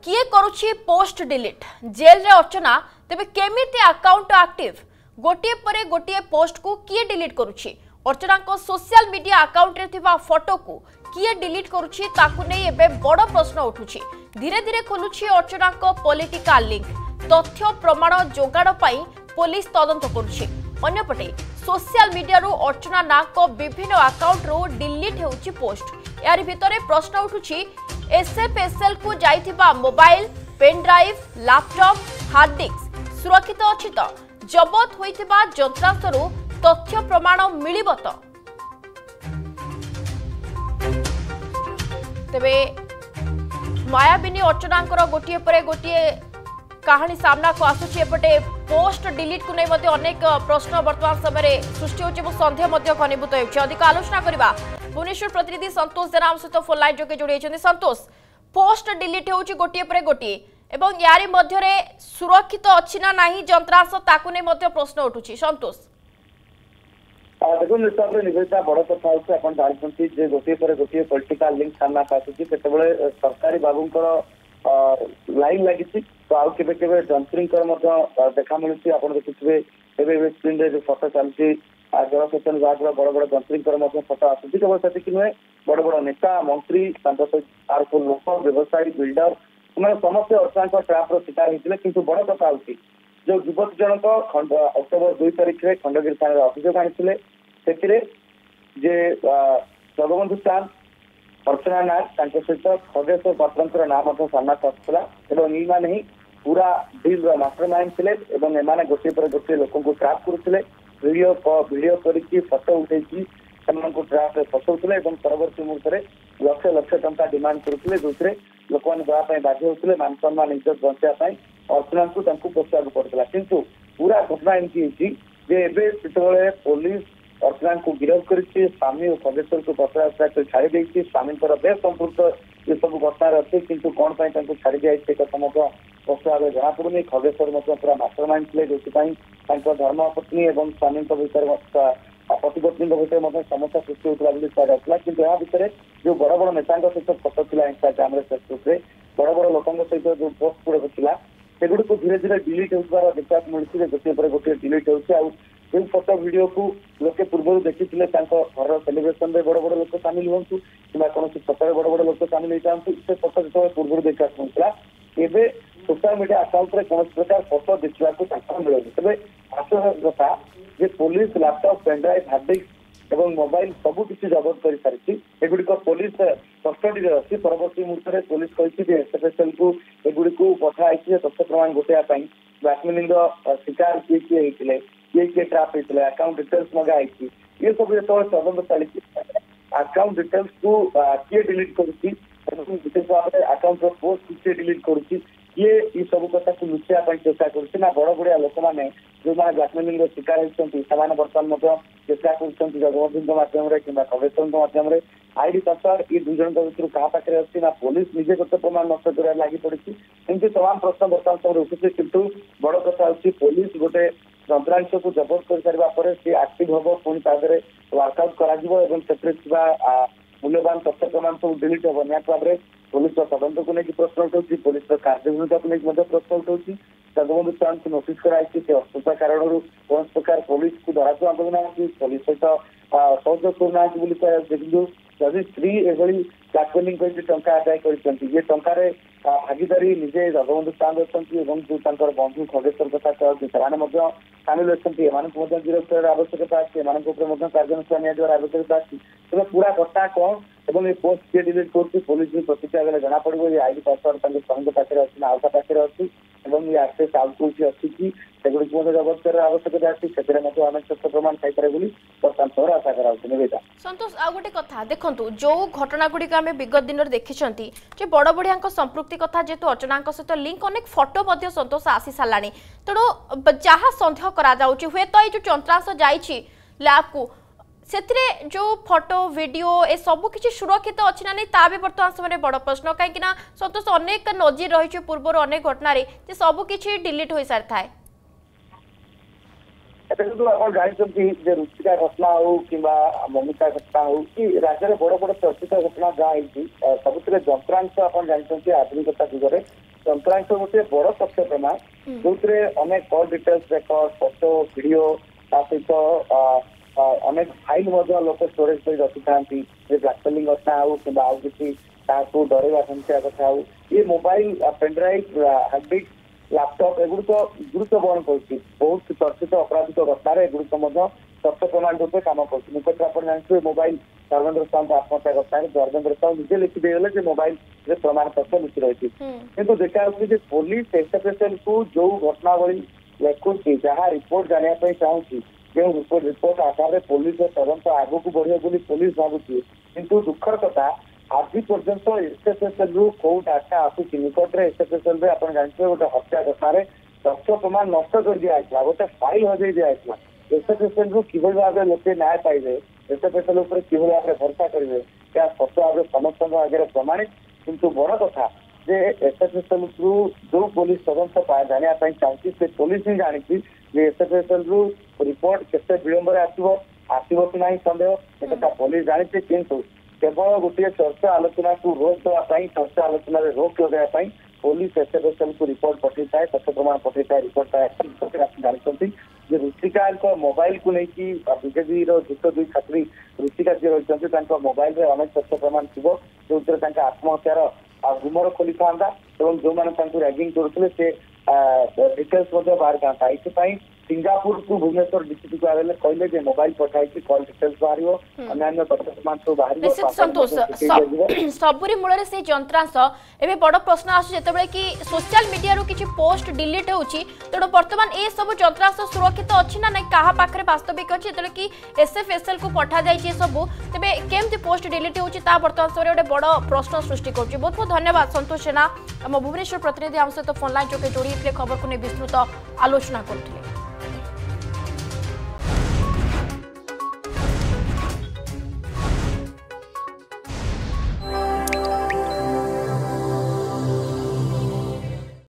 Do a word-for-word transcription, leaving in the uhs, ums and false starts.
किए करुछि post delete jail रे अर्चना तेबे केमिति अकाउंट एक्टिव गोटे परे गोटे पोस्ट को किए डिलीट करुछि अर्चना को सोशल मीडिया अकाउंट रे थिबा फोटो को किए डिलीट करुछि ताकु नै एबे बड़ प्रश्न उठुछि। धीरे धीरे खोलुछि अर्चना को पॉलिटिकल लिंक तथ्य प्रमाण जोगाड़ पाई पुलिस तदंत करुछि। अन्यपटे सोशल मीडिया रो अर्चना ना को विभिन्न अकाउंट रो डिलीट हेउछि पोस्ट। यार भितरे प्रश्न उठुछि एसएफएसएल को जाइथिबा mobile pen drive laptop hard disk सुरक्षित अछि तो जबत होइथिबा यंत्रांशरू तथ्य प्रमाण मिलिबो तो तेबे मायाबिनी अर्चनांकर गोटिए परे गोटिए कहानी सामना को आसुछि। एपटे पोस्ट डिलीट को नै मध्ये अनेक प्रश्न वर्तमान समय सृष्टि होछि और संदेह मध्ये घनीभूत होछि। अधिक आलोचना करबा भुवनेश्वर प्रतिनिधि संतोष जेना सहित फोन लाइन जोके जोड़ी होइछन्ति। संतोष पोस्ट डिलीट होछि गोटिए परे गोटिए एवं यारी मध्यरे सुरक्षित अछि ना नाही यंत्रांश ताकु नै मध्ये प्रश्न उठुछि। संतोष देखो निश्चित निवेदिता बड़ कथा होछि आपण जानछन्ति जे गोटिए परे गोटिए पॉलिटिकल लिंक सामना आसुछि केतेबेले सरकारी बाबूंकर लाइन लगी तो आउ केबे केबे जंत्रींकर मध्य देखा मिलुछि। आपण देखिथिबे एबे एबे स्क्रीन रे जो फोटो चलछि जलसेचन विभाग बड़ बड़ जंत्रींकर मध्य फोटो आसुछि। केवल सेति नुहे बड़ बड़ नेता मंत्री पावरफुल लोक व्यवसायी बिल्डर ସେମାନେ ସମସ୍ତେ ଅର୍ଥନୈତିକ ଟ୍ରାପର ଶିକାର ହେଇଥିଲେ। କିନ୍ତୁ ବଡ କଥା ହଉଛି ଯୋଉ ଯୁବକ ଜଣକ ଅକ୍ଟୋବର ଦୁଇ ତାରିଖରେ ଖଣ୍ଡଗିରି ଥାନାରେ ଅଭିଯୋଗ ଆଣିଥିଲେ ସେଥିରେ ଯେ ଜଗବନ୍ଧୁ ଚାନ୍ଦ अर्चना नाग सहित खगेश्वर पात्रंकर नाम सामना आसुला और ये ही पूरा डिल मास्टरमाइंड थे और गोटे पर गोटे लोक ट्राप करुले वीडियो वीडियो करके फोटो उठे ट्राप फसाऊे और परवर्त मुहूर्त में लक्ष लक्ष टंका डिमांड करुले जो लोक मैंने देवाई बाध्य होते मान सम्मान इज्जत बचाई अर्चना को पोषाक पड़ता। किंतु पूरा घटना एमती जो पुलिस अर्चना को गिरफ्त कर स्वामी और खगेश्वर को पचरा छाड़ी देती स्वामी बेस संपुक्त ये सब घटना अच्छे किंतु कौन छाड़ी दिया कथा स्पष्ट भाव जना पड़ूनी। खगेश्वर पूरा मास्टरमाइंड थे जो धर्मपत्नी और स्वामी भर पतिपत्नी भर समस्या सृष्टि होता कुहाजा कि यहाँ भितर जो बड़ बड़ नेता सहित फोटो था इंस्टाग्राम फेसबुक बड़ बड़ लोक सहित जो पोस्ट गुड़क था सेगुड़ी को धीरे धीरे डिलीट होता देखा मिलूँ गोटे पर गोटे डिलीट हो फोटो वीडियो को लोके पूर्व देखी घर सेलिब्रेशन में बड़ बड़ लोक सामिल हूँ कि कौन फोटो बड़ बड़ लोक सामिल होता से फोटो जो पूर्व देखा मिलता एवं सोशल मीडिया अकाउंट में कौन प्रकार फोटो देखा मिले तेज आश्चर्य कथा जे police laptop pen drive hard disk और मोबाइल सबू किसी जबत कर सारी एगुड़ी पुलिस कस्टडी अच्छी परवर्त मुहूर्त में पुलिस कही एसएफएसएल को एगुड़ी को पठाई तथ्य प्रमाण गोटाई ब्लैकमेलिंग शिकार किए किए होते किए किए ट्राप होते अकाउंट डिटेल्स मगाई ये सब जो तदंत चली अकाउंट डिटेल्स को किए डिलीट करुच्ची विशेष भाव में अकाउंट पोस्ट किए डिलीट करुच्ची ये ये सब कथा को लुचाई चेष्टा कर बड़ बड़िया लोक मैंने जो मैंने ब्लैकमेलिंग शिकार होती बर्तमान चेष्टा कर जगबंधु मध्यम कि खगेश्वर मध्यम आईडी पासवर्ड ये दुई जन भर क्या पाखे अच्छी ना पुलिस निजे कत प्रमाण नष्ट कर लगी पड़ी एमती तमाम प्रश्न बर्तमान समय उठुचे। किंतु बड़ कथा हूँ पुलिस गोटे यंत्रांश को जबत कर सारा पर सी आक्टिव हम पुणी तादे वर्कआउट कर मूल्यवान तथ्य प्रमाण सब डिलीट हम निहत भाव में पुलिस तदंत को लेकिन प्रश्न उठाऊँ पुलिस कार्यभूमिका को लेकिन प्रश्न उठाऊँ जगबंधु चांद को नोटिस कराई अस्वस्थता कारण कौन प्रकार पुलिस को धराछुआ देना पुलिस सहित सहयोग करना देखु जदि स्त्री एभली ब्लैकमेलिंग कर टंका आदाय कर ये टंकार भागीदारी निजे जगबंधु चांद अच्छी जो बंधु खगेश्वर कथा कहती से सामिल अच्छी गिरफ्त कर आवश्यकता अच्छी कार्यानुष्ठान नियार आवश्यकता अच्छी तेज पूरा कथा कौन और ये पोस्ट किए डिलीट कर पुलिस भी प्रतिक्रिया देने जना पड़ो ये आईडी पासवर्ड स्वामी पाखे अच्छी आउटा पाखे अच्छी ये आक्सेस आउट कौटी अच्छी कि सेगुड़ी जबत कर आवश्यकता अच्छी से आम तथ्य प्रमाण पाइपर बर्तमान समय आशा करा। संतोष आ गोटे कथा देखु जो घटना गुड़िक आम विगत दिन देखी बड़ बढ़िया संपृक्ति कथा जेहेतु अर्चना सहित लिंक अनेक फोटो संतोष आसी सारा तेणु जहाँ सन्देह करा हुए तो ये यंत्रांश जाइए लैब को से जो फोटो वीडियो ए सब किसी सुरक्षित अच्छी ना नहीं ता भी बर्तमान समय बड़ प्रश्न कहीं संतोष अनेक नजर रही पूर्व अनेक घटना सब किसी डिलीट हो सारी थाए जानते रुचिका घटना हो कि ममिता घटना हो कि राज्य में बड़ बड़ चर्चित घटना जहाँ सब यंत्रांश आप जानते आधुनिकता जुगे ଯନ୍ତ୍ରାଂଶ गोटे बड़ तथ्य प्रमाण जो अनेक call details record photo video सहित अनेक फाइल लोक स्टोरेज कर रखी था ब्लाकमेलिंग घटना हो कि किसी डरवा समस्या कथा हो ये मोबाइल पेनड्राइव हार्डडिस्क लैपटॉप एगुड़िक गुरुत्व बहन कर बहुत चर्चित अपराधिक घटना एगुड़िक तथ्य प्रमाण रूप कम कर जानते मोबाइल धर्मेन्द्र साहू आत्महत्या घटना धर्मेन्द्र साहू निजे लिखिदेगले मोबाइल प्रमाण तथ्य लुचि रही किंतु देखा पुलिस एसएफएसएल को जो घटनावली लिखुची जहाँ रिपोर्ट जानापी चाहूँगी जो रिपोर्ट रिपोर्ट आधार पुलिस तदंत आगक बढ़े बोली पुलिस भावुची किंतु दुखर कथा आज पर्यंत एसएफएसएल रु कौ डाटा आसूची निकट में एसएफएसएल में आप जानते गोटे हत्या घटना तथ्य प्रमाण नष्ट कर दिखाई गोटे फाइल हजे दिखाई एसएफएसएल रु कि भाव लोके न्याय पाइबे एसएफएसएल कि भाव भरोसा करेंगे क्या सत्य भाव समस्त आगे प्रमाणित किंतु बड़ कथा जे एसएफएसएल रु जो पुलिस तदंत जानापी चाहूँगी से पुलिस ही जानी एसएफएसएल रु रिपोर्ट केते विलंब आसो आसो कि ना सन्देह एक पुलिस जानी किंतु केवल गोटे चर्चा आलोचना को रोक देवाई चर्चा आलोचना रोक लगाई पुलिस एसएफएसएल को रिपोर्ट पठे थाए तथ्य प्रमाण पठे थाए रिपोर्ट जानते ऋषिका मोबाइल को लेकिन बीजेपी जुक्त दुई छात्री ऋषिका जी रही मोबाइल में अनेक तथ्य प्रमाण थी जो आत्महत्यार गुमर खोली था जो मैंने रैगिंग करुले से डिटेल्स बाहर था ये सिंगापुर को भुवनेश्वर डीसीपी को आगे कहले मोबाइल पठाई कॉल डिटेल्स बाहर अन्य तथ्य प्रमाण सब बाहर संतोष सबुरी मूल से जंत्रांश एवं बड़ प्रश्न आसुबे कि सोशल मीडिया रू किसी पोस्ट डिलीट होची तेणु बर्तमान ये सब जंत्रांश सुरक्षित अच्छी ना ना क्या पाखे वास्तविक अच्छी जो कि एसएफएसएल को पठा जाए सब तेरे केमती पोस्ट डिलीट होची बर्तमान समय गोटे बड़ प्रश्न सृष्टि कर बहुत बहुत धन्यवाद संतोष जेना आम भुवनेश्वर प्रतिनिधि आम सहित फोन लाइन जोगे जोड़ी खबर को नहीं विस्तृत आलोचना करते।